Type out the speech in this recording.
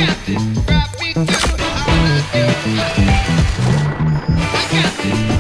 got this. Drive me through all I do. I got this.